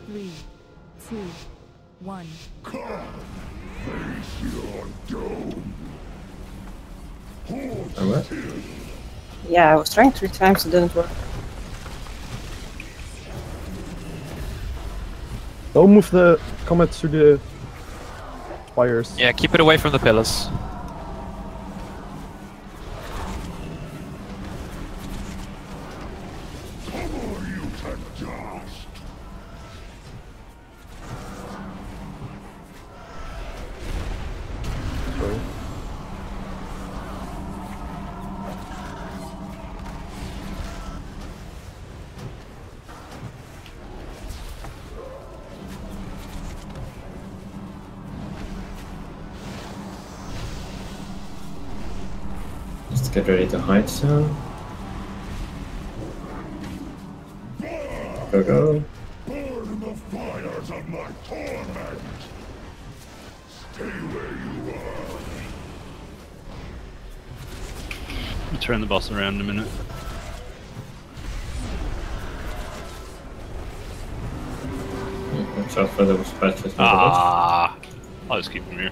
3, 2, 1. Come, face your doom. Hold still. Yeah, I was trying 3 times, it didn't work. Don't move the comet to the spires. Yeah, keep it away from the pillars. Cover you to dust. Sorry. Just get ready to hide soon. Go go. Burn the fires of my torment. Stay where you are. I'll turn the boss around in a minute. Watch out for those patches. Ah! I'll just keep them here.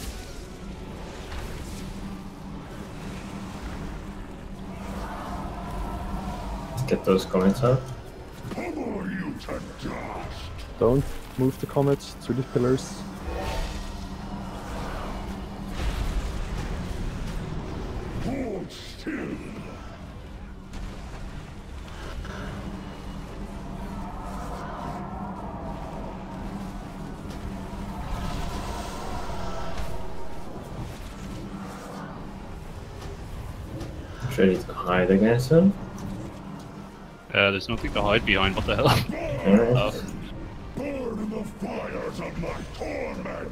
Let's get those comments out. Cover you to dust. Don't move the comets to the pillars. Hold still. Ready to hide again soon. There's nothing to hide behind, what the hell? Alright. Burn the fires of my torment.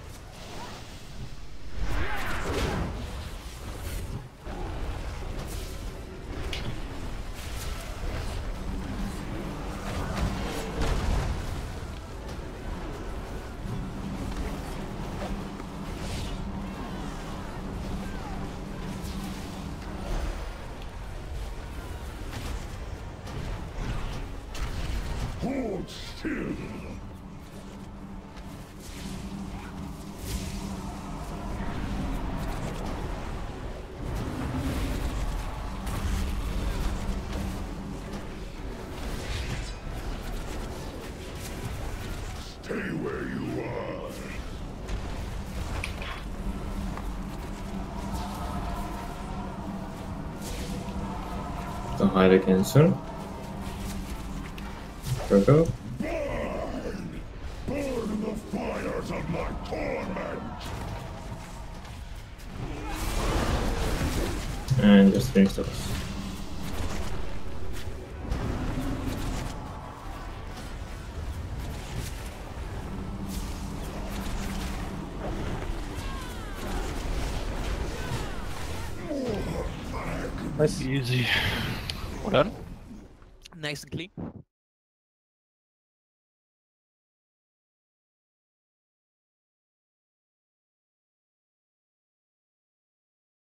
Hold still. Stay where you are. To hide again soon. Go go. Burn! Burn the fires of my torment. And just finish those. Nice. Easy. Well done. Nice and clean.